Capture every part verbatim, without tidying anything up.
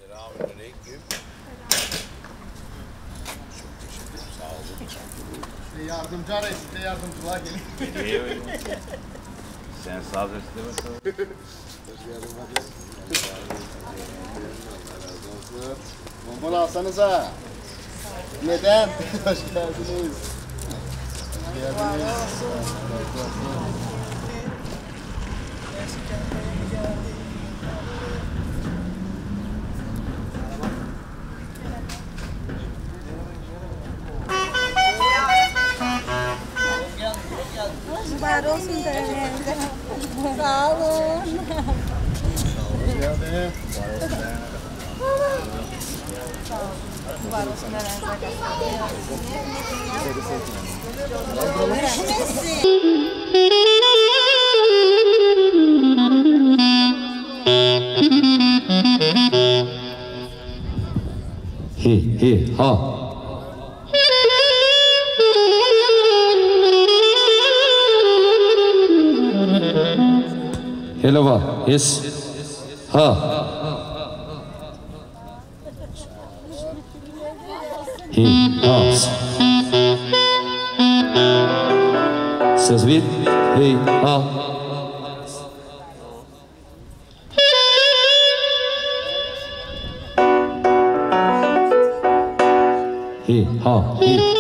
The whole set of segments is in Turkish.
Selamünaleyküm. Çok teşekkür ederim. Sağ olun. Size yardımcı arayın. Size yardımcılığa gelin. Niye öyle? Sen sağ isteme sağ. Hoş geldin hadi. Allah razı olsun. Bonbon alsanıza. Neden? Hoş geldiniz. Hoş geldiniz. Allah razı olsun. Mübarek olsun da sağ olun. Hoş geldin. Mübarek olsun He he ha. Helva, yes, ha. He, ha. Ses vite, he, ha. He, ha, he.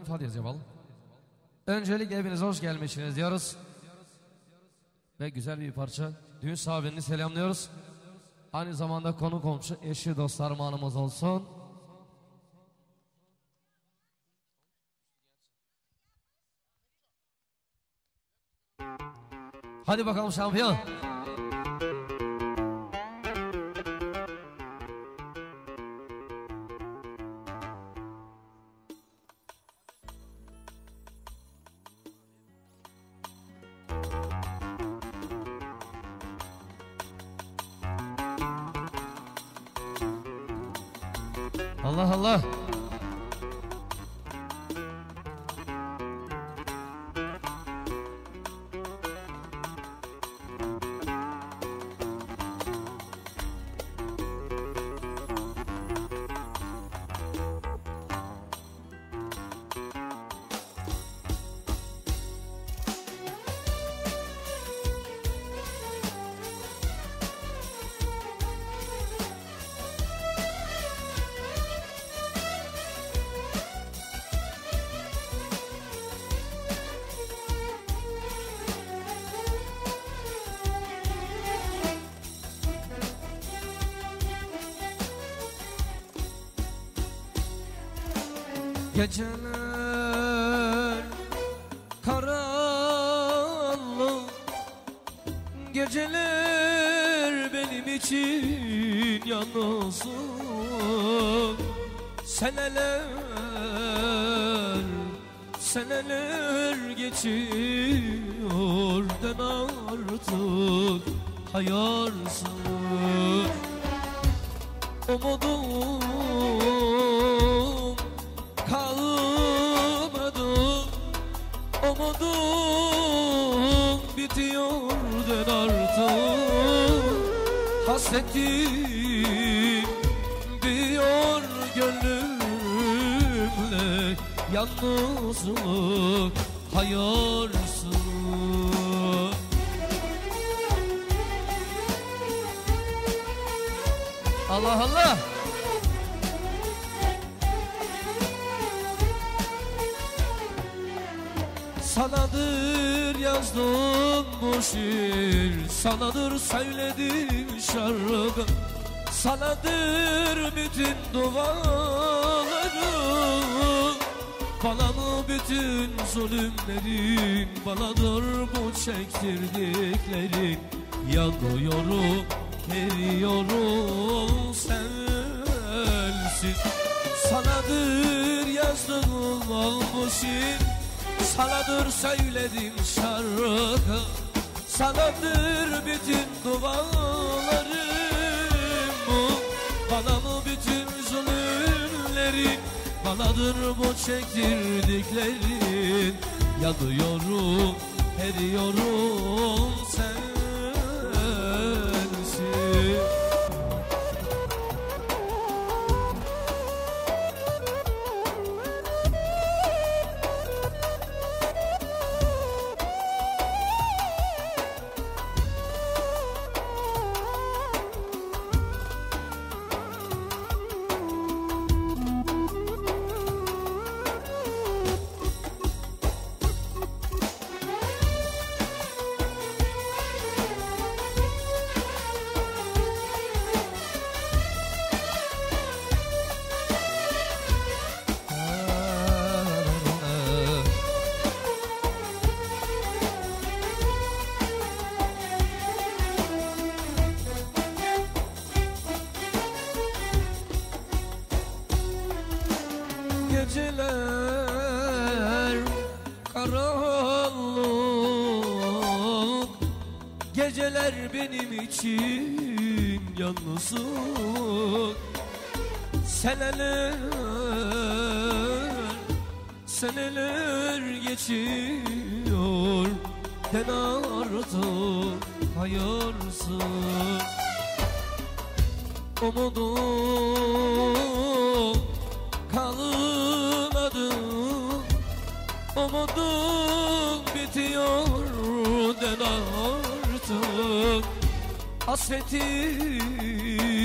Hadi yapalım. Öncelikle hepiniz hoş gelmişsiniz diyoruz. Ve güzel bir parça. Düğün sahibini selamlıyoruz. Aynı zamanda konu komşu, eşi, dostlar manımız olsun. Hadi bakalım şampiyon. Allah Allah. Geceler karanlık, geceler benim için yalnızım. Seneler, seneler geçiyor, den artık hayarsın. Umudum kalmadı, umudum bitiyor den artık. Hasretim diyor gönlümle, yalnızlık hayarsın. Allah Allah. Sanadır yazdım bu şiir, sanadır söyledim şarkı, sanadır bütün dualarım. Bana mı bütün zulümlerin, banadır bu çektirdiklerin. Yanıyorum, eriyorum sensiz. Sanadır yazdım bu şiir, sanadır söyledim şarkı, sanadır bütün dualarım bu. Bana mı bütün zulümlerin, banadır bu çektirdiklerin. Yanıyorum, eriyorum sensiz. Geceler karanlık, geceler benim için yalnızlık. Seneler, seneler geçiyor, den artık hayarsın. Umudum kalmadı, umudum bitiyor den artık.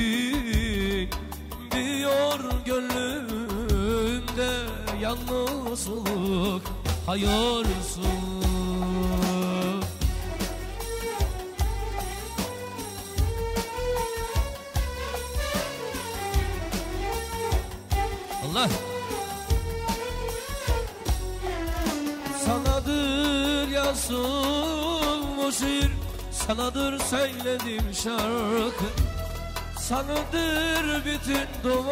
Hasretim diyor gönlümde, yalnız yolsuzluk hayırsız. Allah sanadır yazılmış şiir, sanadır söylediğim şarkı, sanadır bütün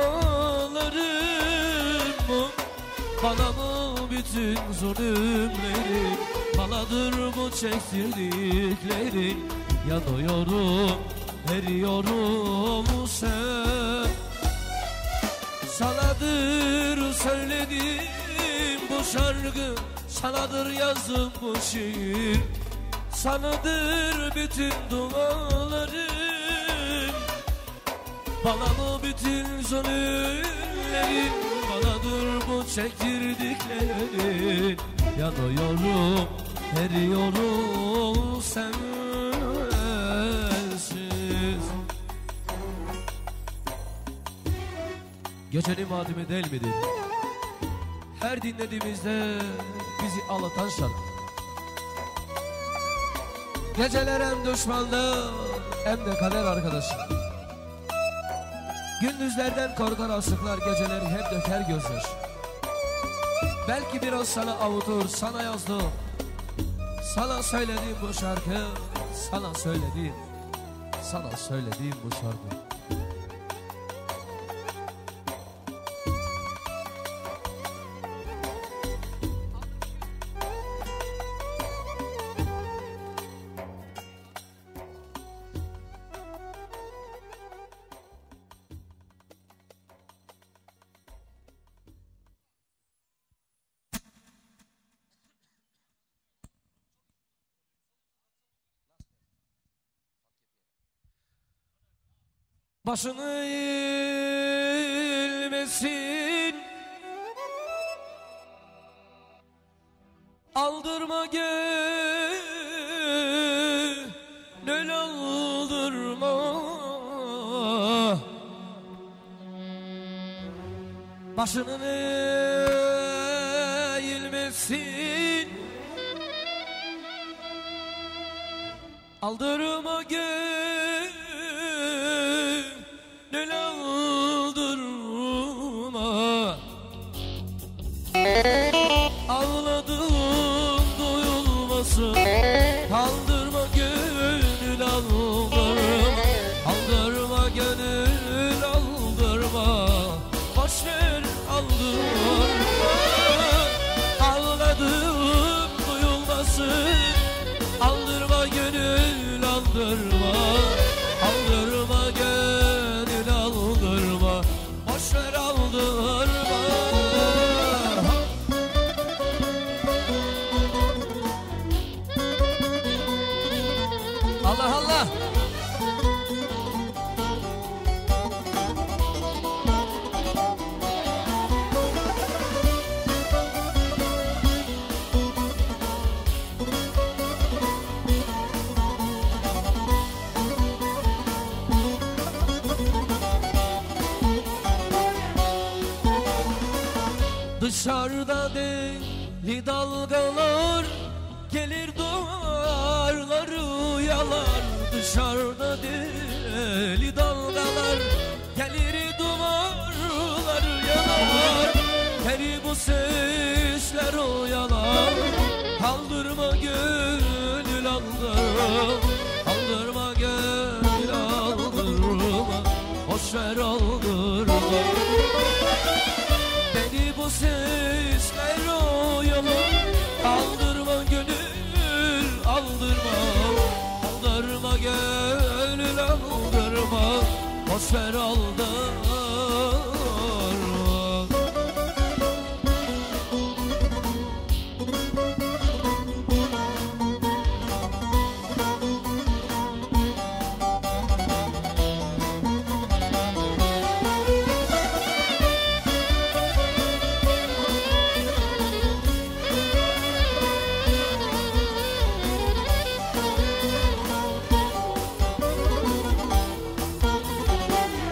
dualarım, bana mı bütün zulümlerin, banadır bu çektirdiklerin. Yanıyorum, eriyorum sen. Sanadır söylediğim bu şarkı, sanadır yazdım bu şiir, sanadır bütün dualarım, bana mı bütün zulümlerin, banadır bu çektirdiklerin. Yanıyorum, eriyorum sensiz. Gecenin madimi değil midir? Her dinlediğimizde bizi ağlatan şarkı. Geceler hem düşmanda hem de kader arkadaşı. Gündüzlerden korkar aşıklar, geceleri hep döker gözyaşı. Belki biraz sana avutur, sana yazdım, sana söylediğim bu şarkı, sana söylediğim, sana söylediğim bu şarkı. Başını eğilmesin, aldırma gönül aldırma. Başının eğilmesin, aldırma gönül aldırma. Ağladım duyulmasın, aldırma gönül aldırma. Aldırma gönül aldırma, boşver aldırma. Ağladım duyulmasın, aldırma gönül aldırma. Aldırma gönül aldırma, boşver aldırma. Allah Allah. Dışarıda deli dalgalar gelir duvarları yalar. Dışarıda deli dalgalar gelir duvarları yalar. Peri bu sesler oyalar, aldırma gönül aldırma. Aldırma gönül aldırma, boşver aldırma. Beni bu sesler oyalar, aldırma gönül aldırma. Aldırma gönül aldırma, boşver aldırma.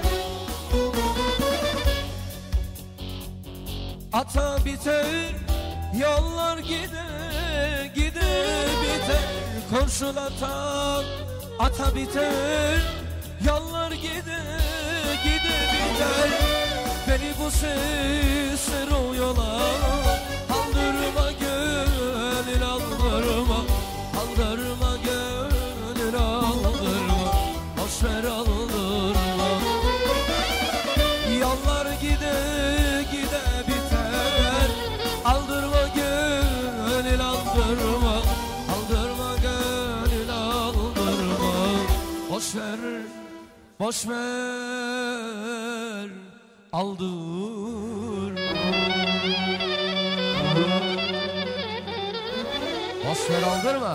Ata biter Yollar gide gide biter, kurşulatan ata biter. Yollar gide gide biter, beni bu sesler o yola aldırma gönül aldırma, aldırma gönül aldırma, boşver aldırma. Yollar gide gide biter, aldırma gönül aldırma, aldırma gönül aldırma, boşver boşver aldırma, boşver aldırma.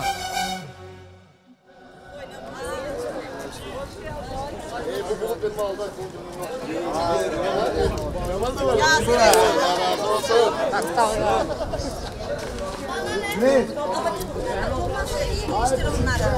Ey bu bulup benim aldan koydum. Yaman da var. Razı olsun. Ne? İyiymiştir onlara.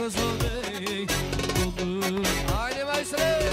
Haydi başlayın.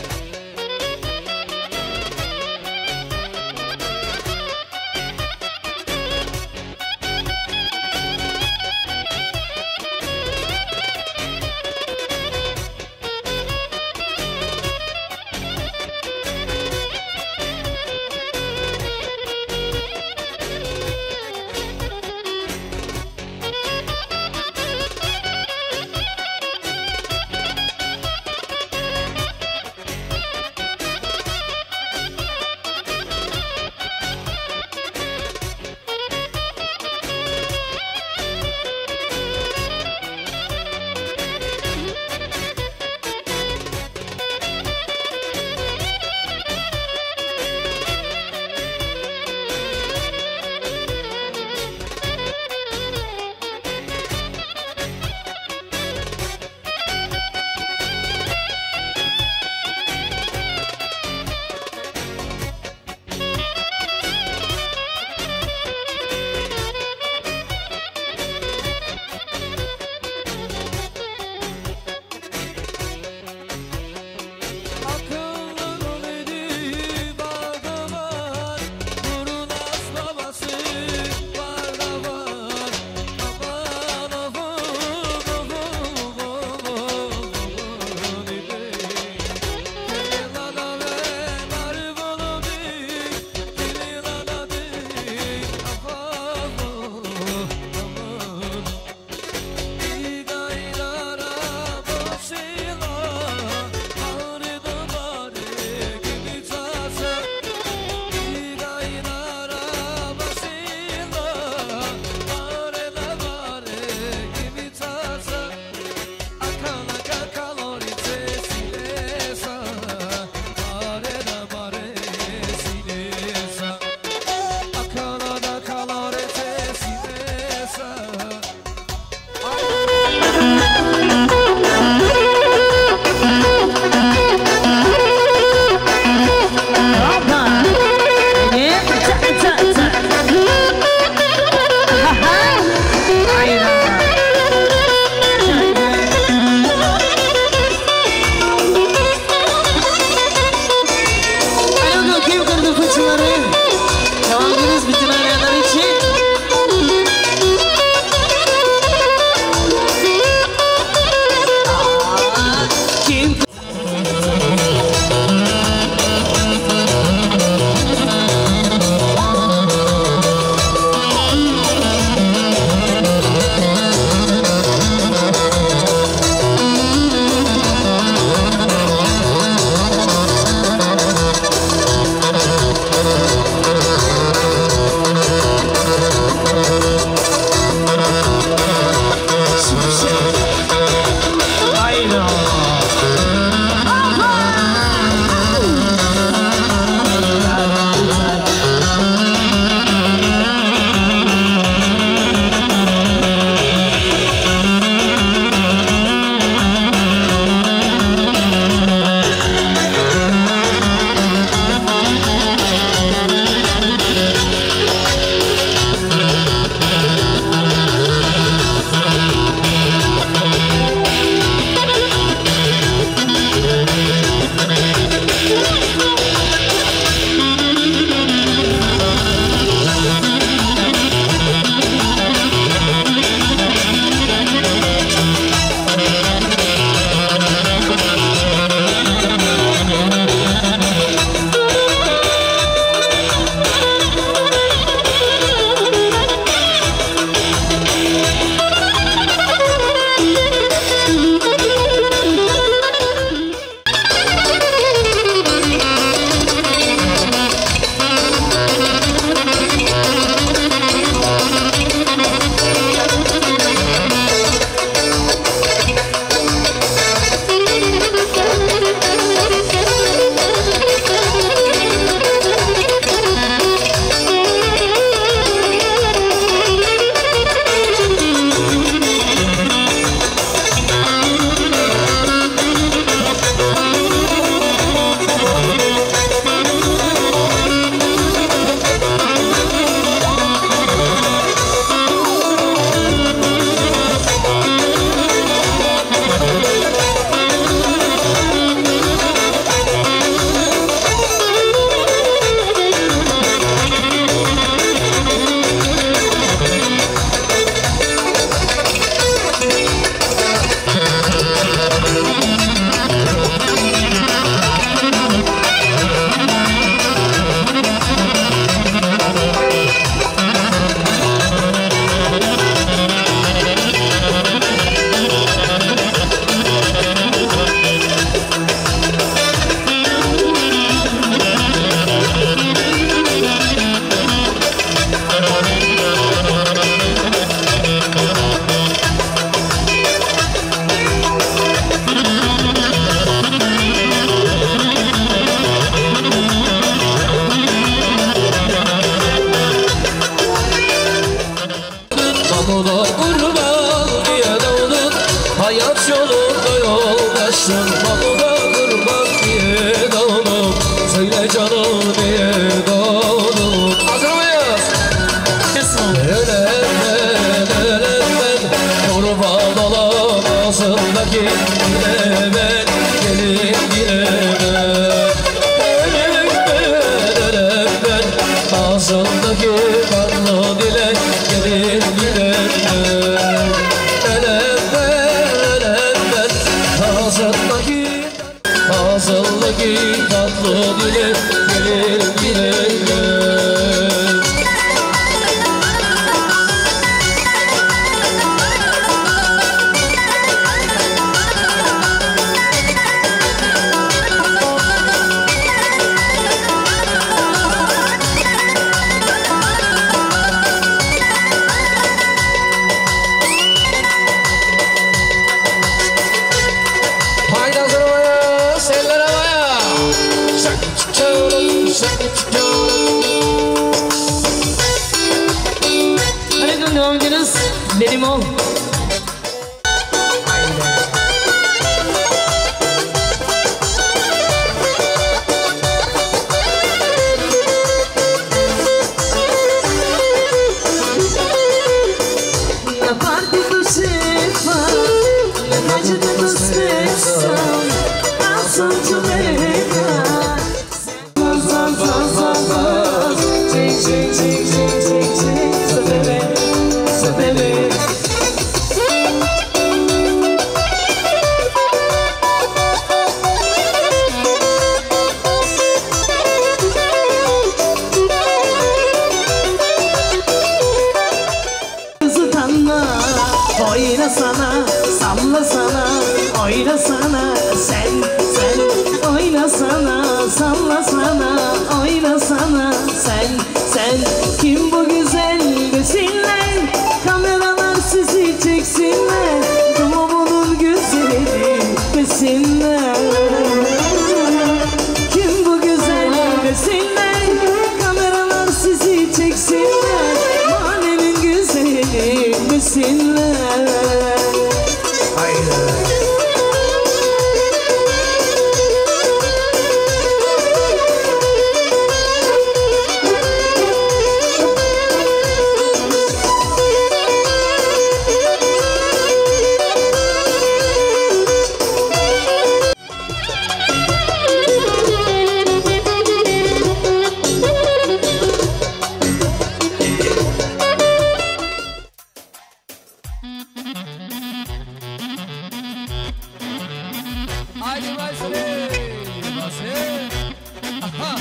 da yoldaşın Hakkıda kurban niye doğdum Söyle canım niye doğdum Hazır mıyız? Ölen ben, ölen ben Kurban olan ağzındaki yine ben Gelin yine ben Ölen ben, ölen ben Ağzındaki kanlı dile Gelin yine ben Ölen ben, ölen ben Ağzındaki Ağzındaki tatlı dile Gelin yine ben Hadi doğum gününüz benim ol. Na parte do cepa, na noite do sexo, a som de leva. Zaz, zaz, zaz, zaz, zaz. Ting, ting, ting, ting, ting, ting. Sa bebê, sa bebê. Oyna sana, salla sana, oyna sana, sen, sen. Oyna sana, salla sana, oyna sana, sen, sen. Kim bu güzel desinler, kameralar sizi çeksinler. Ama bunun güzeli desinler. Kim bu güzel desinler, kameralar sizi çeksinler. Manenin güzeli desinler. Haydi Vasile, Vasile. Aha.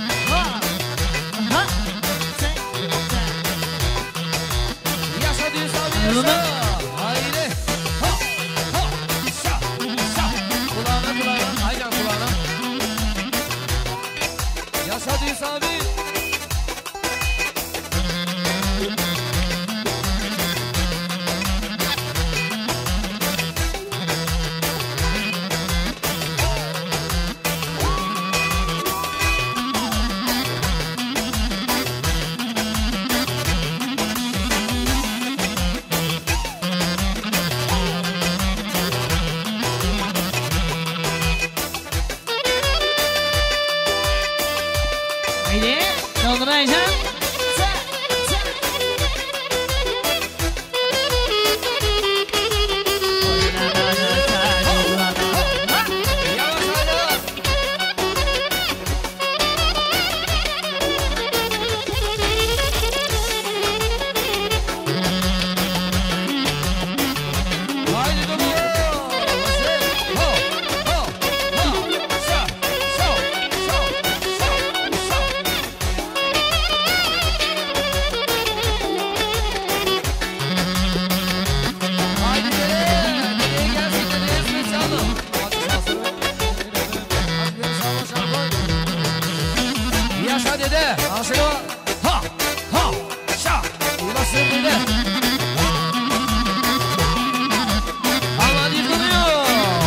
Yaşa düz Luna. Haydi. Ha, ha, şa, şa. Kulağına kulağına. Aynen kulağına. Yaşa Düz abi. Haydi. Dolduracağım. Yaşa dede, aşırı ha ha şa, ulaşır dede. Aman yıkılıyor.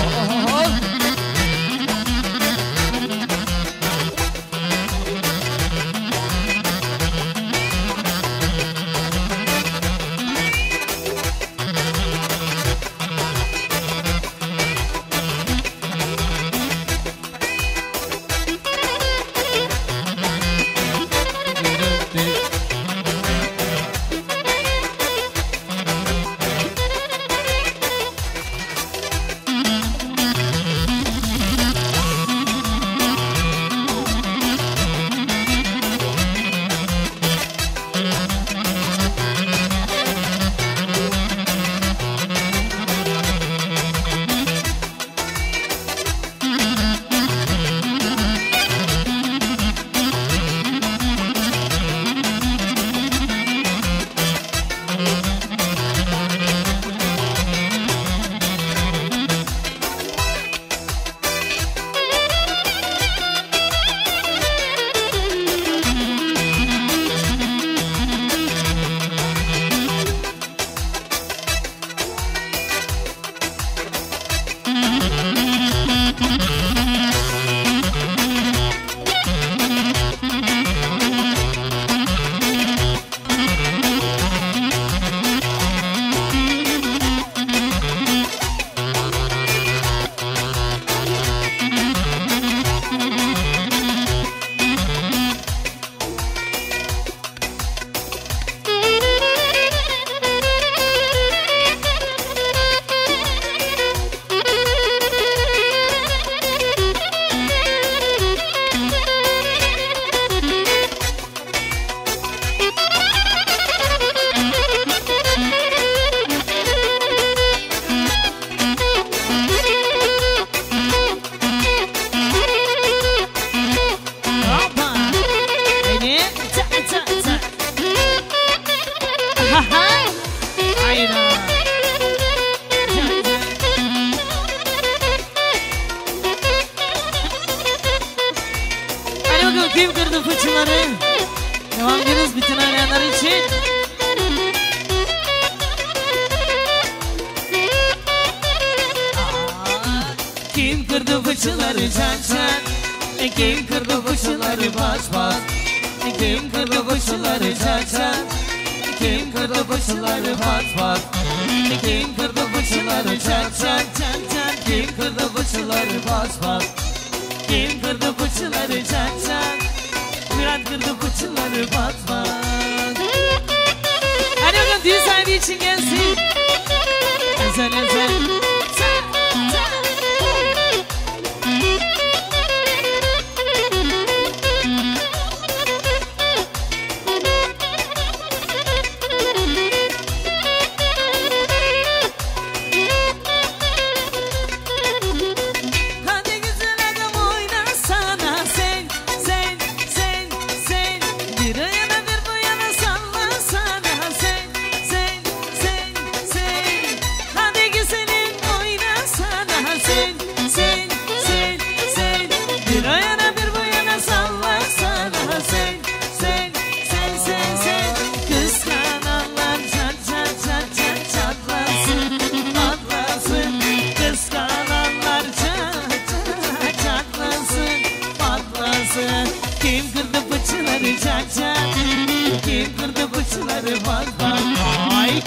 Kim kırdı fıçıları? Devam ediyoruz bütün oynayanlar için. Kim kırdı fıçıları çan çan? Kim kırdı fıçıları baş baş? Kim kırdı fıçıları çan çan? Kim kırdı fıçıları baş baş? Kim kırdı fıçıları çan çan çan çan? Kim kırdı fıçıları baş baş? Kim kırdı fıçıları çan çan? Murat kırdı fıçıları bat bat. Hadi bakalım düğün sahibi için gelsin. Ezel ezel. Sen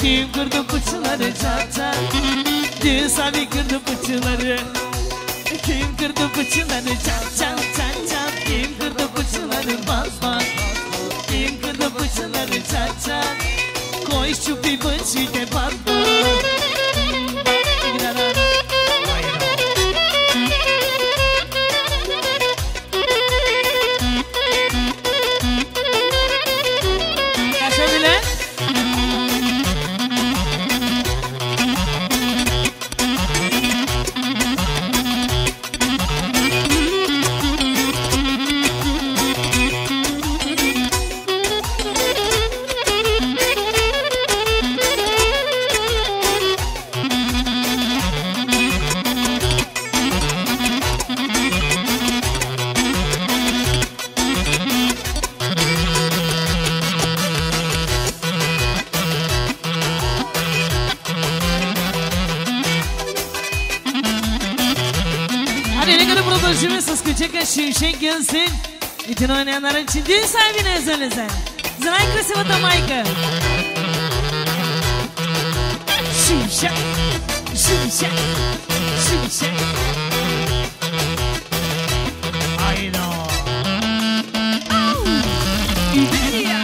Kim kırdı fıçıları çat çat Düğün sahibi kırdı fıçıları Kim kırdı fıçıları çat çat çat çat Kim kırdı fıçıları bas bas Kim kırdı fıçıları çat çat Koy şu bir fıçı de bas bas Şimşek gelsin bütün oynayanlar için düğün sahibine özel özel Знай красивата майка Şimşek Şimşek Şimşek Ayno İberia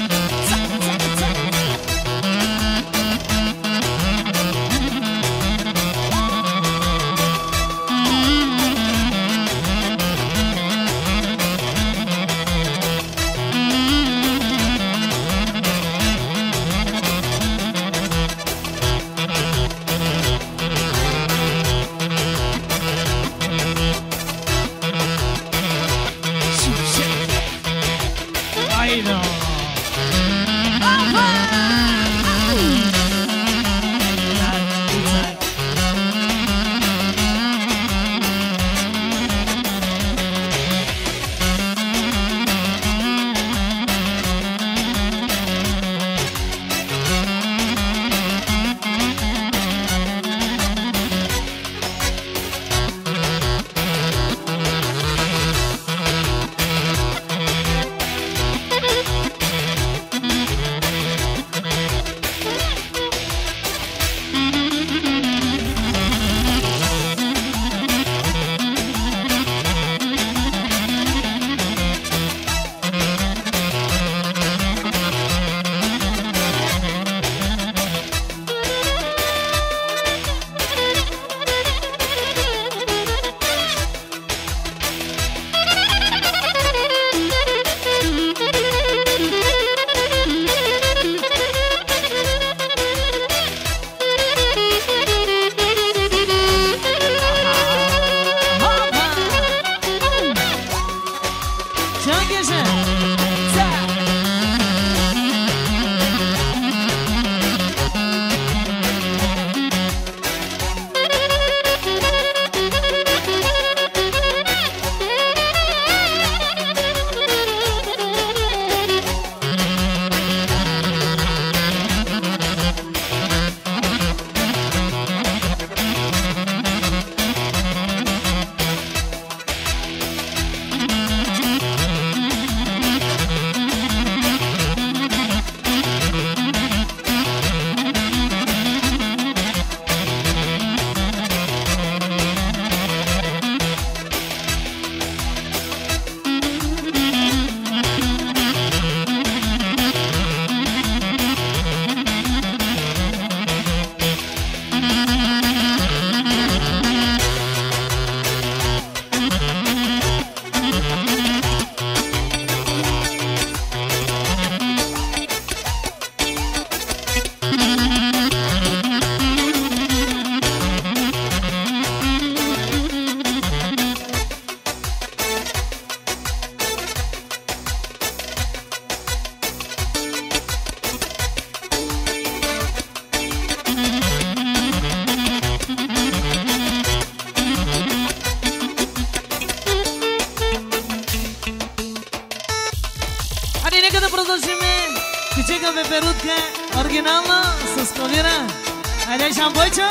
Кучека пеперутка, оригинално, с клавира. Айде, шампойчо.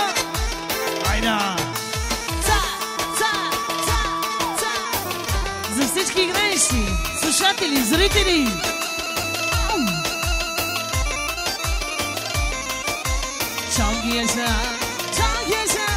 Айде. Ца, ца, ца, ца. За всички играещи, слушатели, зрители. Çok yaşa, çok yaşa.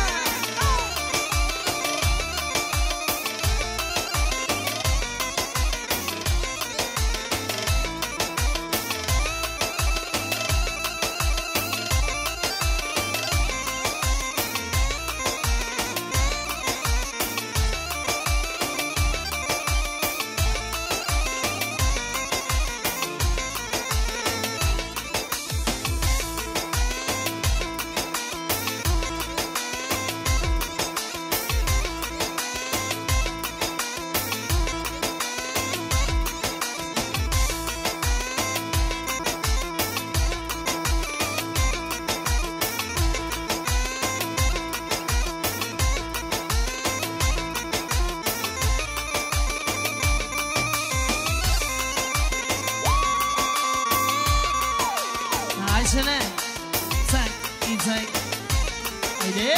Ayşene, sen, İzek, haydi.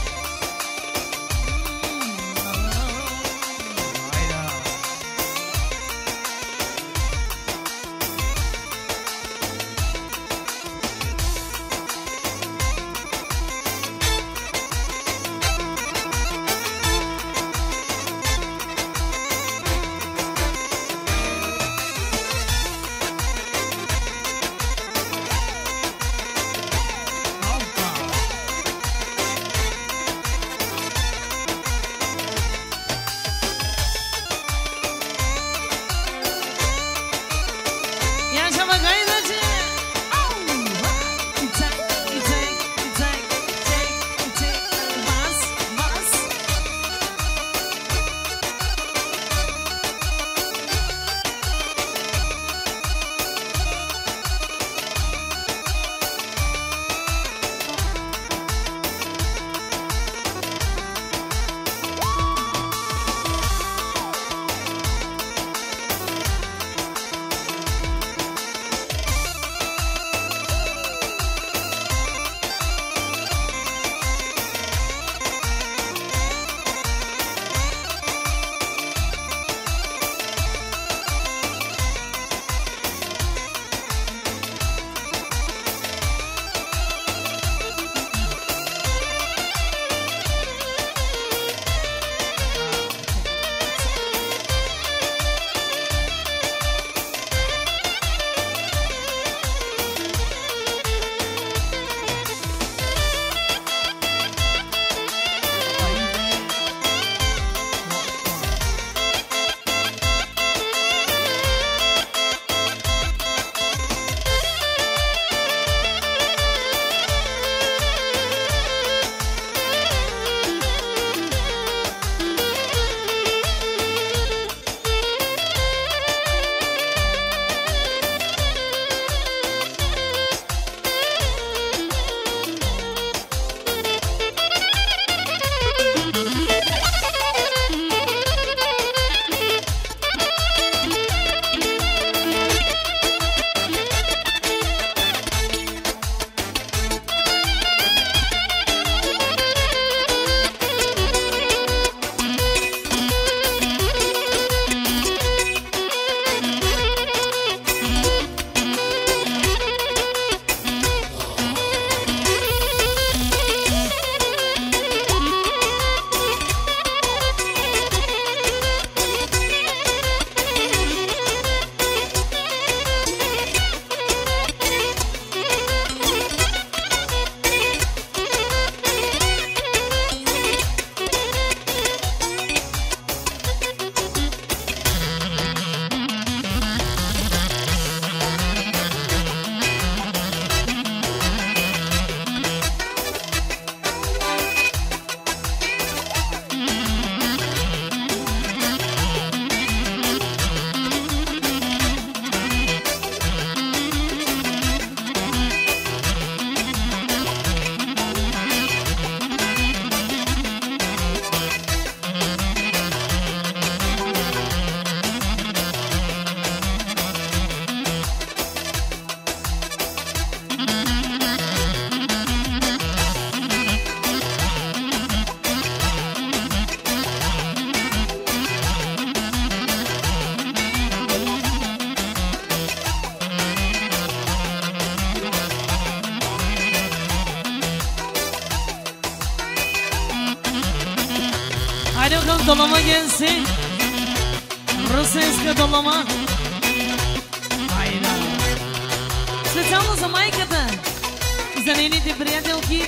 Hayda. Hoppa. Haydi bakalım dolama gelsin. Burası eski dolama. Haydi. Специално за майката. За нейните приятелки.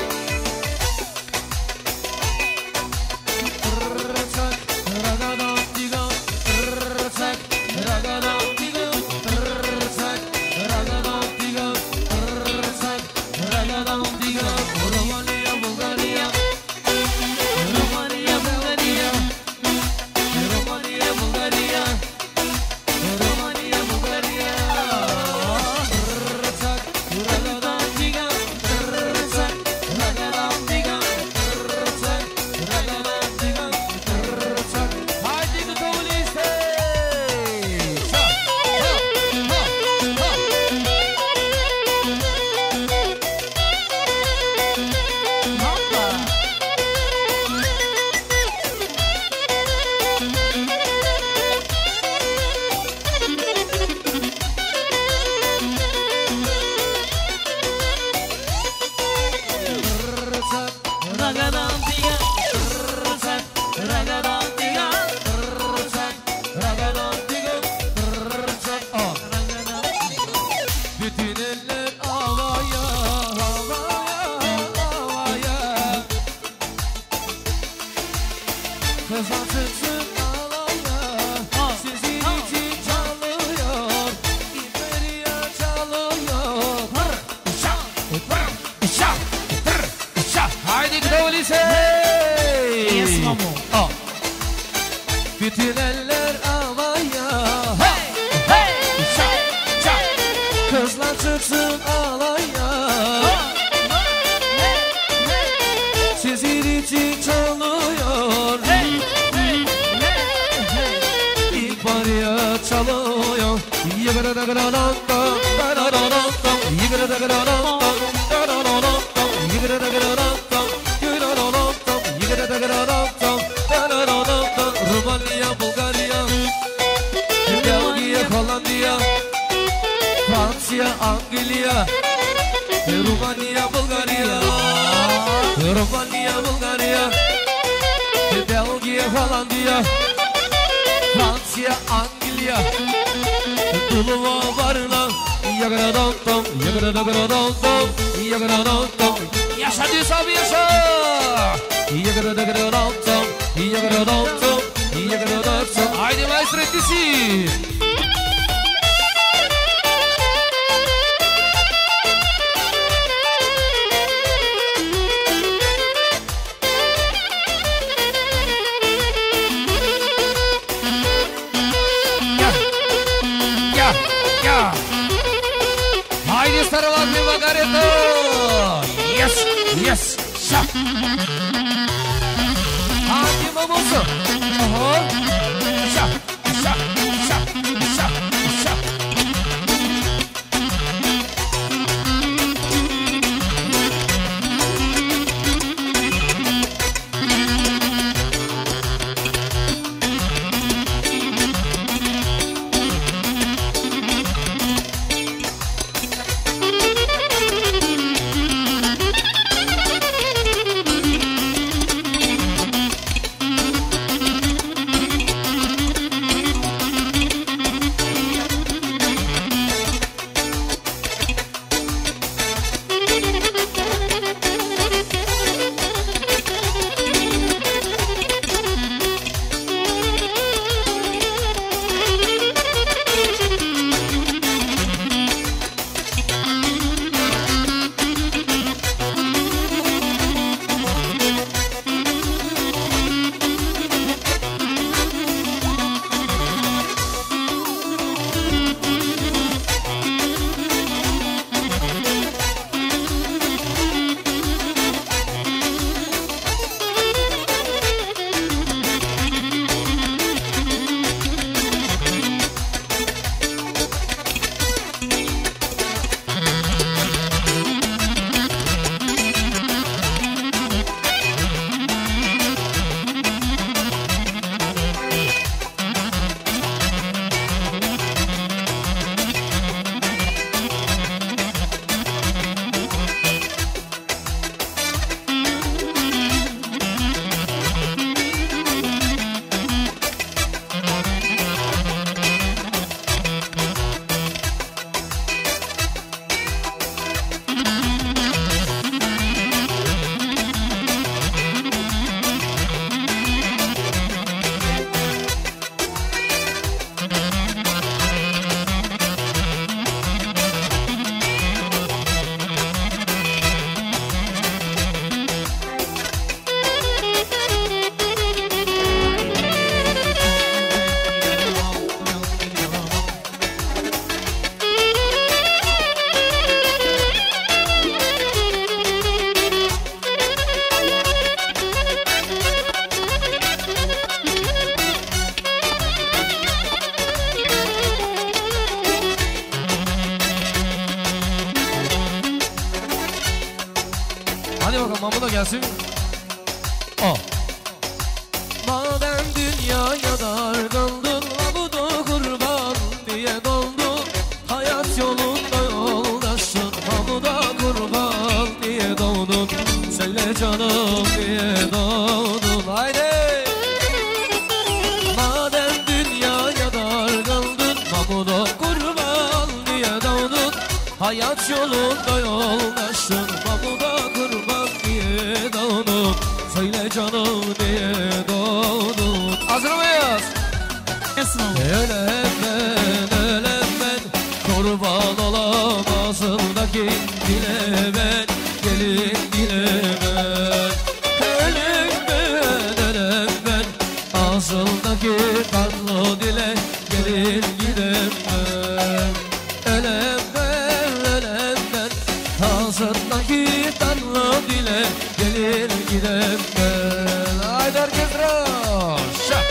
Bütün eller havaya, hey, hey, şa, şa. Kızlar çıksın alaya, hey, hey. Sizin için çalıyor, hey, hey, hey, hey. İlk bariye çalıyor. Yıkıra da kıra da da, da da da da, yıkıra da kıra da da, da da da da, yıkıra da kıra da da, yıkıra da da da, yıkıra da kıra da da. Romanya, Bulgarya, Belgiya, Hollanda, Fransa, Anglia, Romanya, Bulgarya, Romanya, Bulgarya, Belgiya, Hollanda, Fransa, Anglia, Tuluva varına, yagara dom dom, yagara dagara dom dom, yagara dom dom, yaşa diyorsa abi yaşa, yagara dagara dom dom, yagara dom dom. Haydi maestro etkisi. Ya, ya, ya. Haydi sarılan bir bakareto. Yes, yes, şap. Hadi mamusu. Oho. Şap, şap, şap, şap, şap. Hadi bakalım Mahmut da gelsin. Oh. Madem dünyaya dargındın, Mahmut'a kurban diye doldun. Hayat yolunda yoldaşın, Mahmut'a kurban diye doğdun. Söyle canım diye doğdun. Haydi. Madem dünyaya dargındın, Mahmut'a kurban diye doğdun. Hayat yolunda yoldaşın, Mahmut'a kurban diye doğdun. Söyle canım diye doğdun. Hazır mıyız? Ölem ben, ölem ben, kurban olam ağzımdaki dile ben, gelin dile ben. Ölem ben, ölem ben, ağzımdaki kanlı dile, gelin gidem ben. Ölem ben, ölem ben, ağzımdaki kanlı dile, gelin gidem ben. Haydi herkes roş.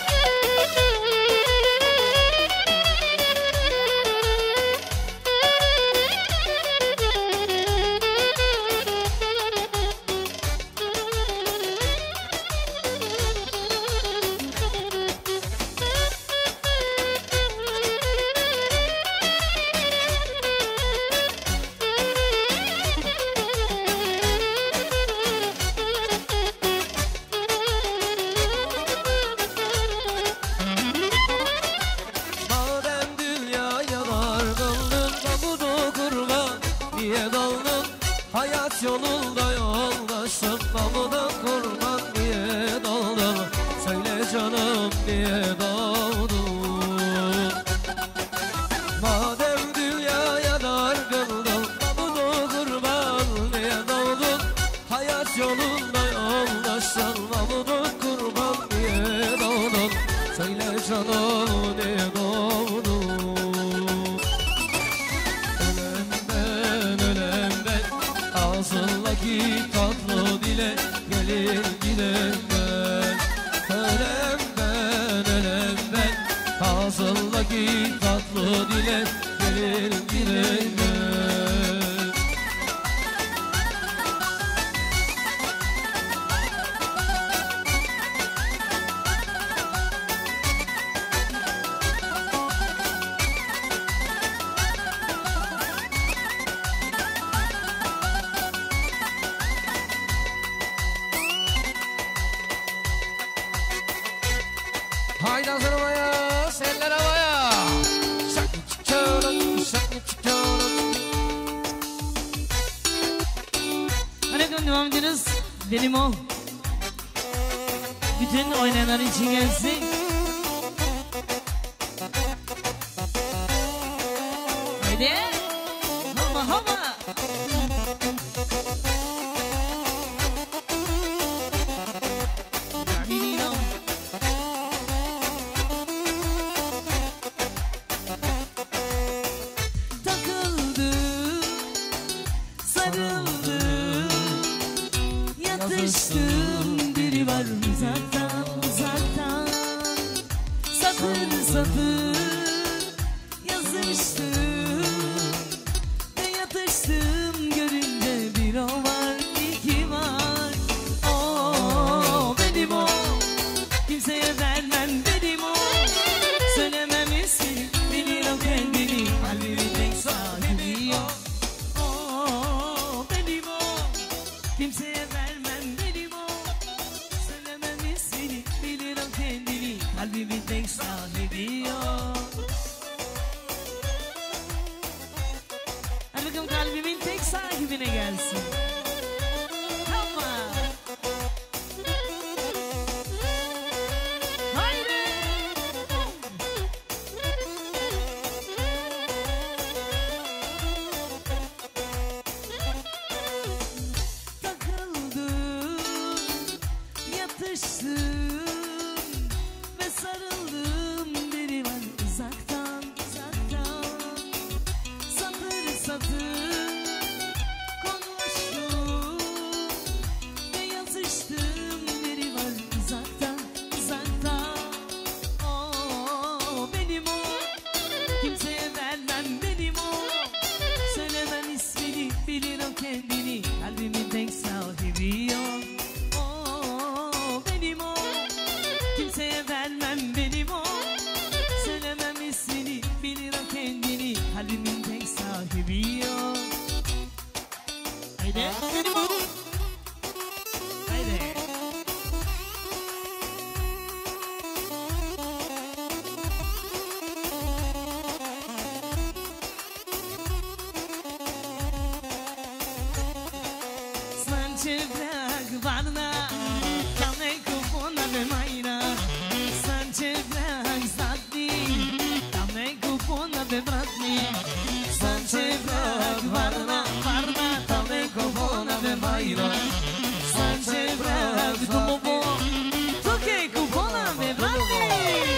Hayat yolunda yoldaşım, Mahmut'a kurban diye doğdum. Söyle canım diye doğdum. Madem dünyaya dargındım, Mahmut'a kurban diye doğdum. Hayat yolunda yoldaşım, Mahmut'a kurban diye doğdum. Söyle canım diye doğdum. Ağzındaki tatlı dile, gelin gidem ben. Ölem ben, ölem ben, ağzındaki tatlı dile, gelin gidem ben. Haydi hazır havaya, seller havaya. Aleyküm devam ediniz. Benim o. Bütün oynayanlar için gelsin. Haydi. Hava hava. Yatıştım biri var uzaktan uzaktan, satır satır yazıştım ve yatıştım, görünce bir o var iki var. O benim o, kimseye vermem benim o, söylemem ismini, bilir o kendini, kalbimin tek sahibi o. O benim o, kimseye vermem benim o, söylemem ismini, bilir o kendini, kalbimin tek sahibi o. Hadi bakalım kalbimin tek sahibine gelsin. Ama haydi. Takıldım, yatıştım ve sarıldım, biri var uzaktan uzaktan, satır satır konuştum ve yazıştım, biri var uzaktan uzaktan. O benim o, kimseye vermem benim o, söylemem ismini, bilir o kendini, kalbimin tek sahibi. Sancı bırak varna Kame kupona ve mayna Sancı bırak zadni Kame kupona ve bratni Sancı bırak varna varna Kame kupona ve mayna Sancı bırak dumobo Toke kupona ve bratni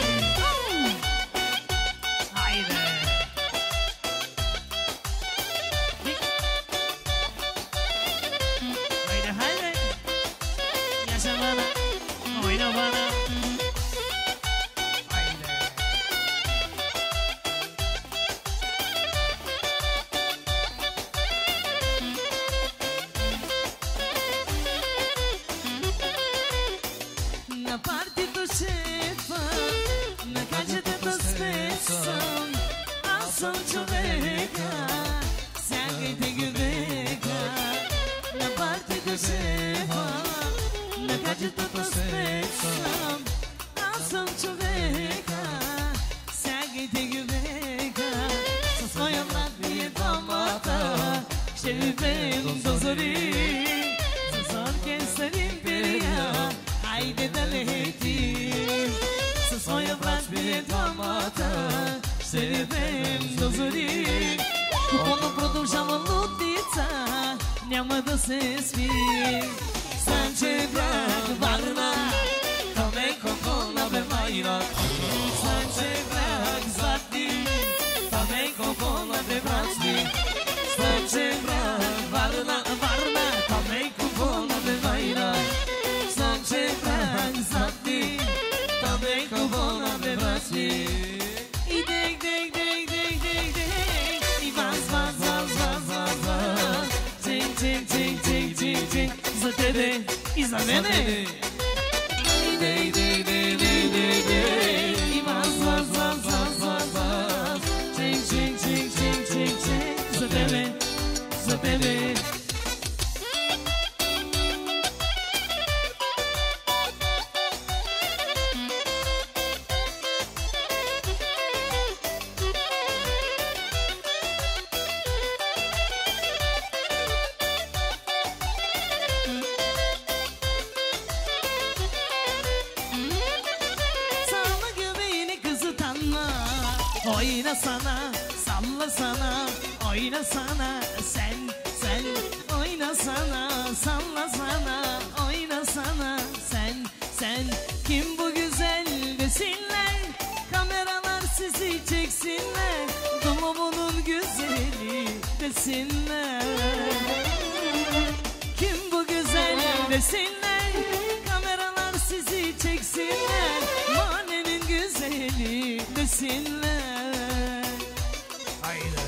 Haydi Oyna bana Haydi Na party do szefa Na każde to spesam A są człowieka Zagajte gubeka Na party do szefa Na każde to spesam A są człowieka Zagajte gubeka Со своя младия двамата Ще ви пеем до зори С оркестър империя Хайде да летим Със своя брат бие двамата Ще ви пеем до зори Купона продължава лудница Няма да се спи Санче брат варна Каме кокона бе майна Санче брат златни Каме кокона бе братни Санче брат варна варна Каме кокона бе майна Санче брат златни Каме кокона бе братни И дек дек дек дек дек дек И ваз ваз ваз ваз ваз ваз Тинг тинг тинг тинг тинг тинг За тебе и за мене И дек дек дек дек дек дек И ваз ваз ваз ваз ваз ваз Тинг тинг тинг тинг тинг тинг За тебе, за тебе Oyna sana, salla sana, oyna sana, sen, sen, oyna sana, salla sana, oyna sana, sen, sen. Kim bu güzel desinler, kameralar sizi çeksinler, dolabının güzeli desinler. Kim bu güzel desinler, kameralar sizi çeksinler, mahallenin güzeli desinler. Haydi.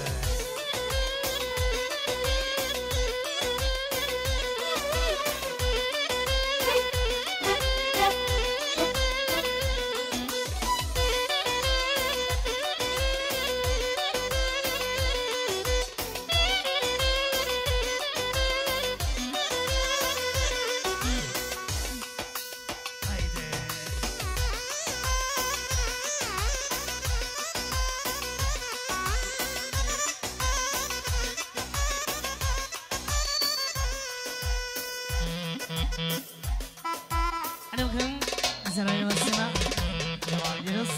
Hadi bakalım güzel oynamasına devam ediyoruz.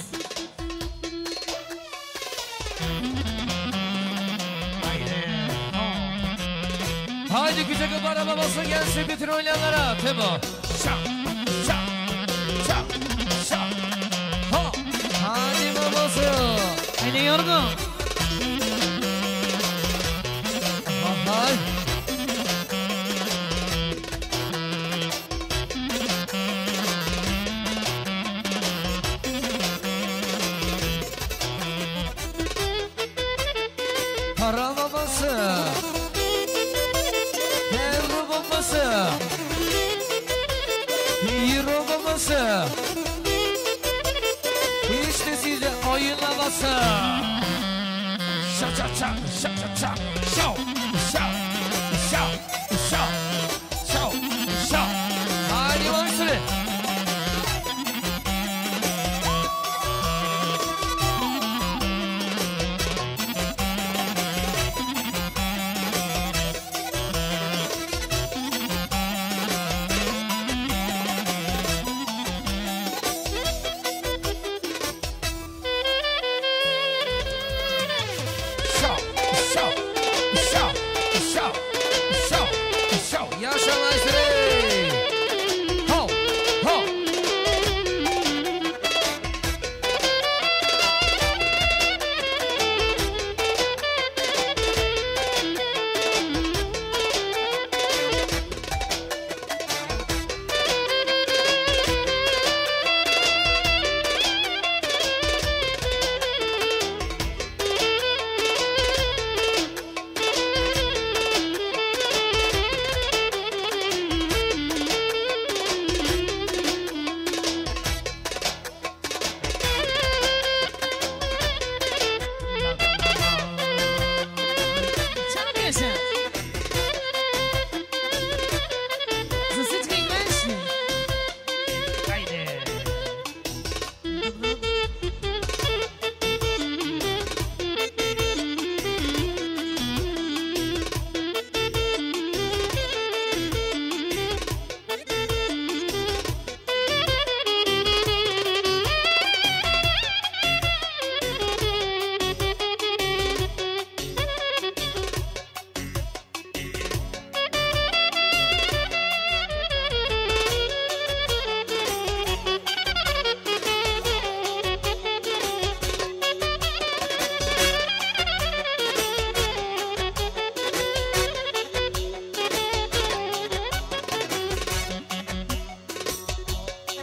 Haydi. Haydi küçük kız araba basın gelsin bütün oynayanlara. Temo. Şap, şap, şap, şap. Ha. Hadi babası. Haydi yorgun. Hay. Para babası. Devru babası. Hero babası. İşte size oyun havası. Şak şak şak şak şak şak. Şav şav şav şav şav şav. Hadi başlayın.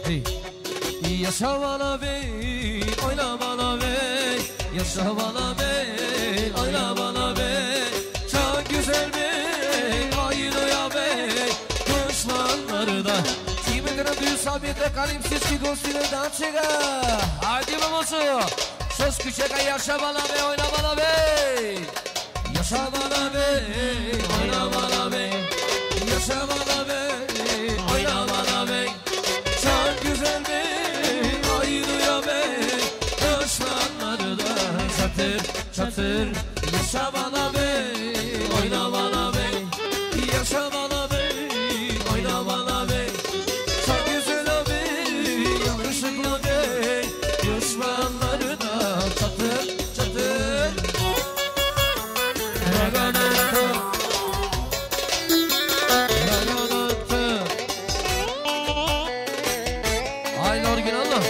hey. Yaşa bana bey, oyna bana bey. Yaşa bana bey, oyna bana bey. Çok güzel bey, oynuyor bey. Düşmanları da kimin grandiyo sabite kalimsiz ki gostileden çıkar. Hadi mamosu, söz küçük yaşa bana bey, oyna bana bey. Yaşa bana bey, oyna bana bey. Yaşa bana bey, oyna bana bey. Çok güzel bey, oynuyor bey. Düşmanları da çatır çatır. Yaşa bana bey, oyna bana bey. Yaşa bana bey, oyna bana bey. Çok güzel bey, yakışıklı bey. Düşmanları da çatır çatır. Aynı orijinal mı?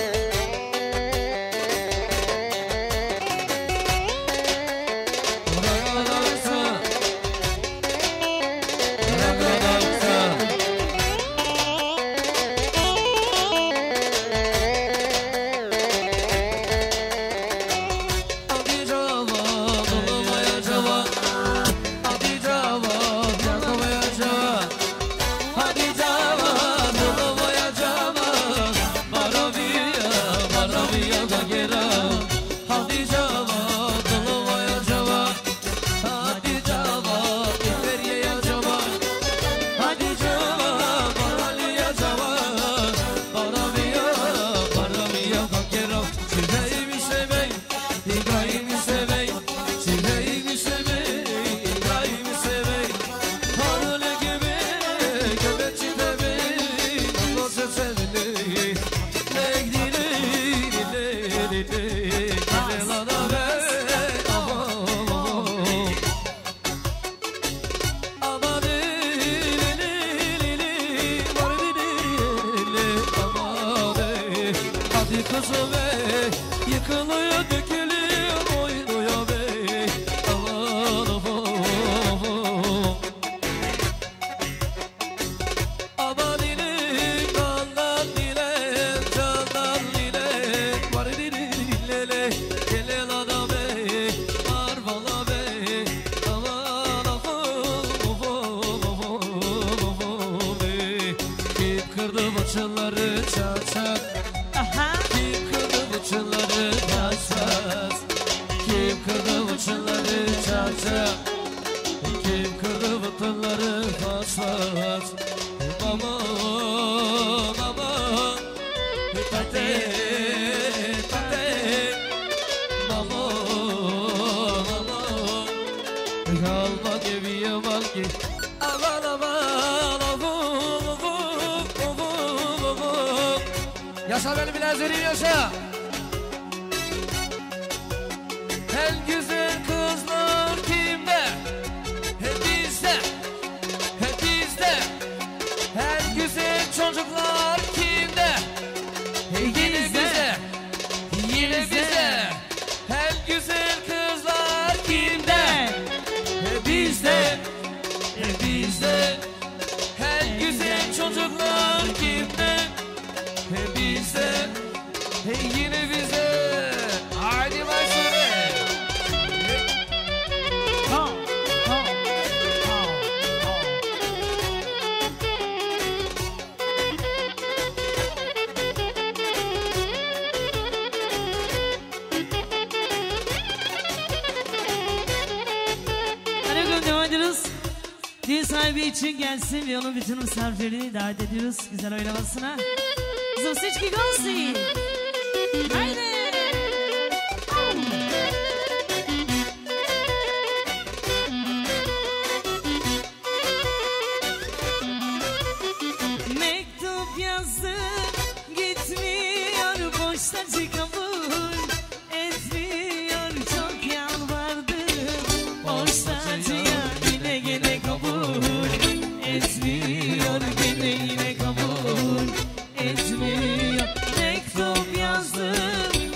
Yaşa beni bilezirim yaşa. En güzel kızlar kimde? Hep bizde, hep bizde. En güzel çocuklar kimde? Yine bize, yine bize. En güzel kızlar kimde? Hep bizde, hep bizde. En güzel çocuklar kimde? Hey bize, hey yine bize. Haydi başlayalım. Hadi bakalım devam ediyoruz. Düğün sahibi için gelsin ve onun bütün misafirlerini davet ediyoruz güzel oynamasına. Zosyczki Gąsy! Haydi! Mektup yazdım, gitmiyor postacı kabul etmiyor, çok yalvardım postacıya, yine gene kabul etmiyor, gene yine kabul etmiyor. Mektup yazdım,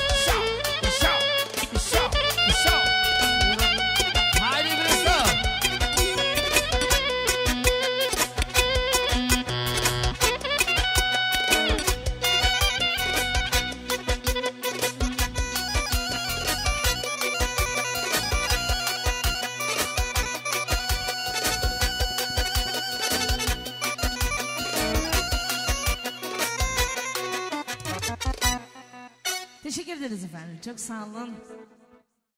Teşekkür ederiz efendim. Çok sağ olun.